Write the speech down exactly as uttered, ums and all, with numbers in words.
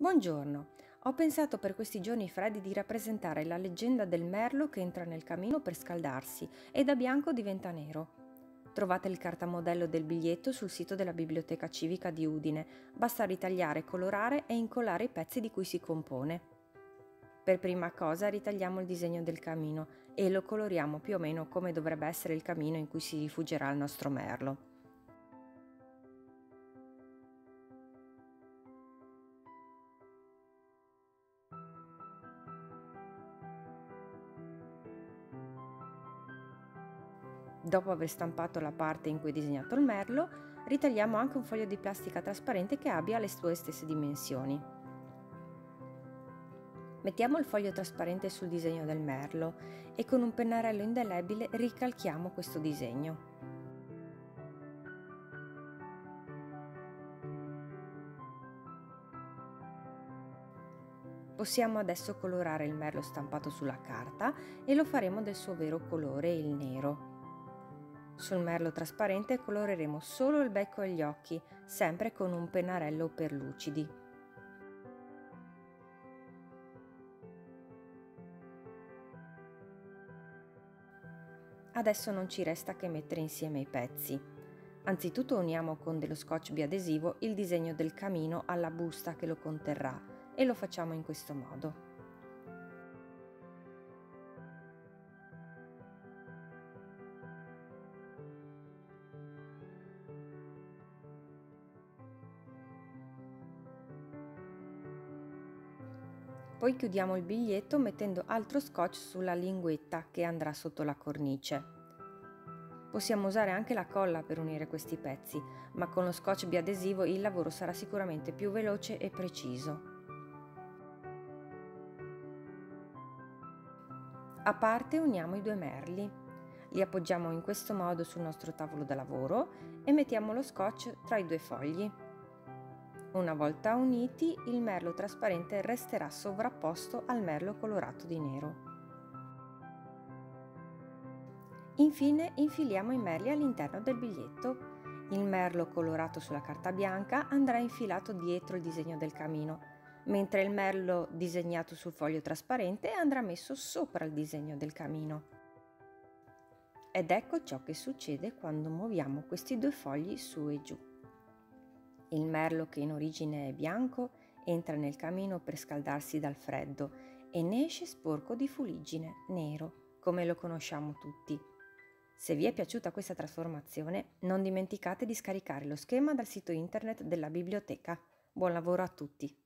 Buongiorno, ho pensato per questi giorni freddi di rappresentare la leggenda del merlo che entra nel camino per scaldarsi e da bianco diventa nero. Trovate il cartamodello del biglietto sul sito della Biblioteca Civica di Udine, basta ritagliare, colorare e incollare i pezzi di cui si compone. Per prima cosa ritagliamo il disegno del camino e lo coloriamo più o meno come dovrebbe essere il camino in cui si rifugierà il nostro merlo. Dopo aver stampato la parte in cui è disegnato il merlo, ritagliamo anche un foglio di plastica trasparente che abbia le sue stesse dimensioni. Mettiamo il foglio trasparente sul disegno del merlo e con un pennarello indelebile ricalchiamo questo disegno. Possiamo adesso colorare il merlo stampato sulla carta e lo faremo del suo vero colore, il nero. Sul merlo trasparente coloreremo solo il becco e gli occhi, sempre con un pennarello per lucidi. Adesso non ci resta che mettere insieme i pezzi. Anzitutto uniamo con dello scotch biadesivo il disegno del camino alla busta che lo conterrà e lo facciamo in questo modo. Poi chiudiamo il biglietto mettendo altro scotch sulla linguetta che andrà sotto la cornice. Possiamo usare anche la colla per unire questi pezzi, ma con lo scotch biadesivo il lavoro sarà sicuramente più veloce e preciso. A parte uniamo i due merli. Li appoggiamo in questo modo sul nostro tavolo da lavoro e mettiamo lo scotch tra i due fogli. Una volta uniti, il merlo trasparente resterà sovrapposto al merlo colorato di nero. Infine infiliamo i merli all'interno del biglietto. Il merlo colorato sulla carta bianca andrà infilato dietro il disegno del camino, mentre il merlo disegnato sul foglio trasparente andrà messo sopra il disegno del camino. Ed ecco ciò che succede quando muoviamo questi due fogli su e giù. Il merlo, che in origine è bianco, entra nel camino per scaldarsi dal freddo e ne esce sporco di fuliggine, nero, come lo conosciamo tutti. Se vi è piaciuta questa trasformazione, non dimenticate di scaricare lo schema dal sito internet della biblioteca. Buon lavoro a tutti!